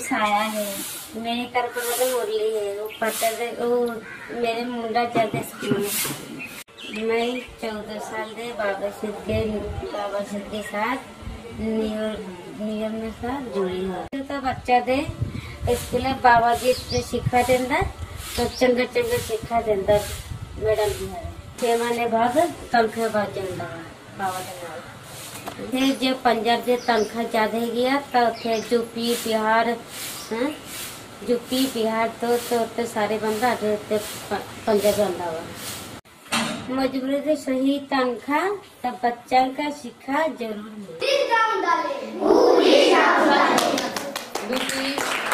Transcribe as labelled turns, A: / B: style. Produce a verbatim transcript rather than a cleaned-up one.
A: छाया है, मेरे घर पर मतलब मुरली है, वो पता है वो मेरे मुंडा जाते स्कूल में। मैं चौदह साल दे बाबा सिद्ध के बाबा सिद्ध के साथ नियम में साथ जुड़ी हूँ। तो बच्चा दे स्कूल बाबा जी शिक्षा देंदा तो चंगा चंगा शिक्षा देंदा मैडम जी है छह महीने बाद तनख्वाह बढ़ जाता बाबा के नाल। फिर जब पंजाब से तनख्वाह ज्यादा गया तो फिर यूपी बिहार यूपी बिहार तो तो, तो सारे बंदा पंजाब बंदा हुआ मजबूरी से सही तनख्वाह तब बच्चा का शिक्षा जरूर है।